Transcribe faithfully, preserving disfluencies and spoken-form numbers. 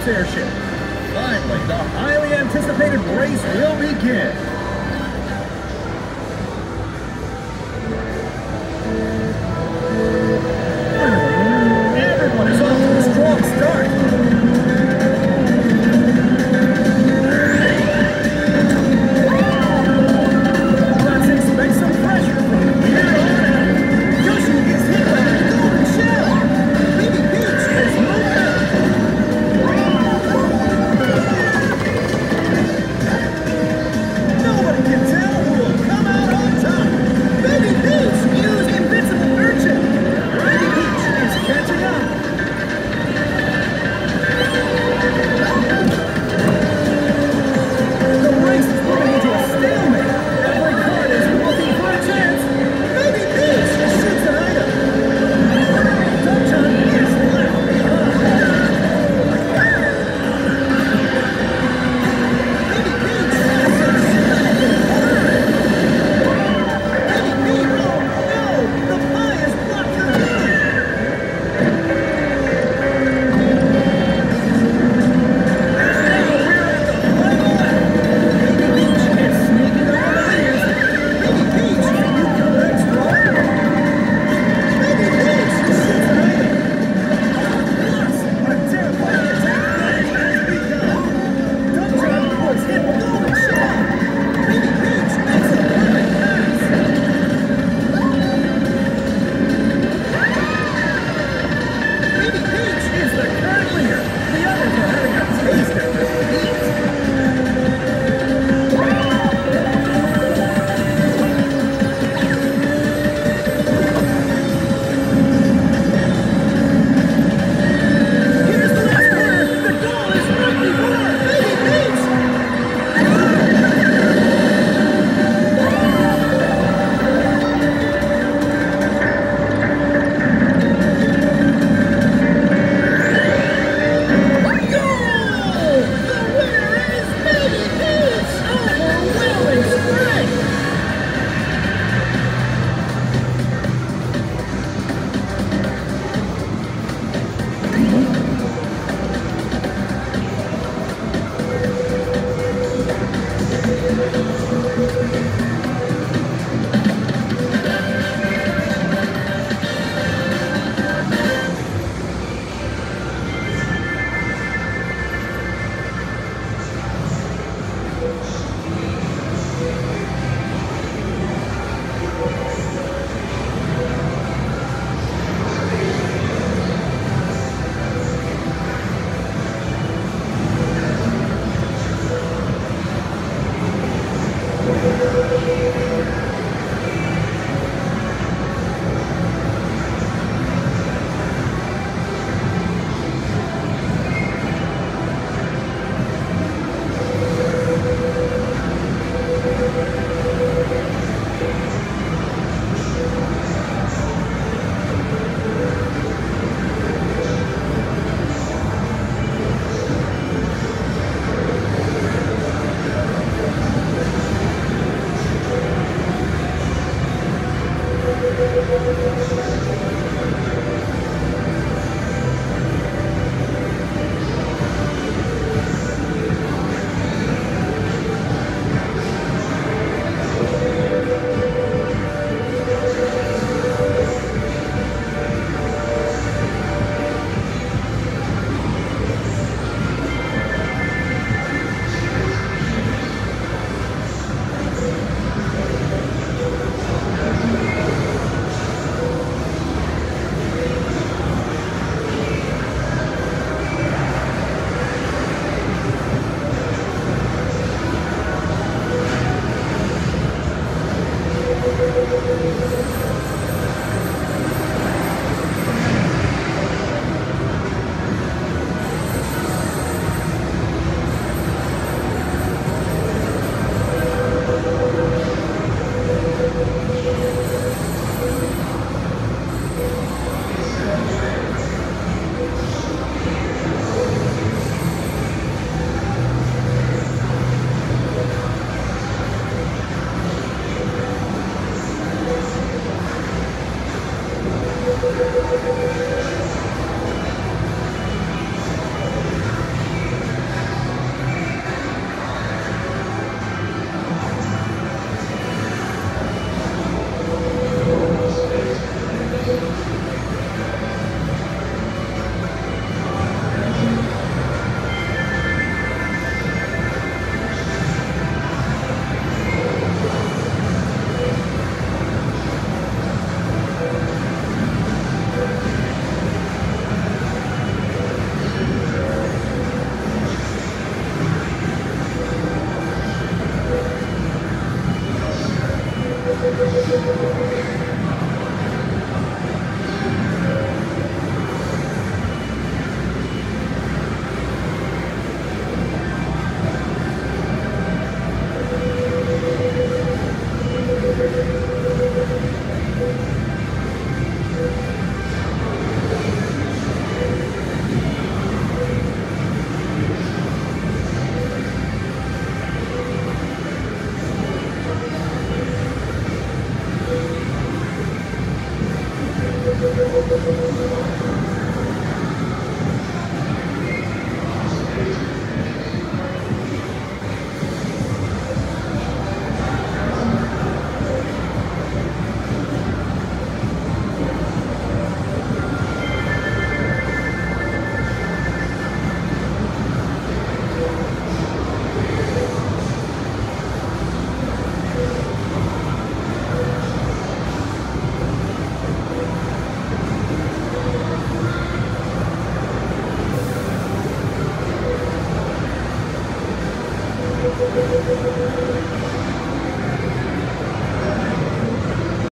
airship. Finally, the highly anticipated race will begin. Everyone is off to a strong start. Let's expect some pressure from here on out. Yoshi is hit by a golden shell. Baby Peach is moved out. Nobody can tell who will come out on top. Baby Peach used invincible urchin. Baby Peach is catching up. The race is moving into a stalemate. Every kart is looking for a chance. Baby Peach shoots an item. Dungeon is left behind. Baby Peach has succeeded. Baby Peach, oh no, the pie has blocked her view. Thank you.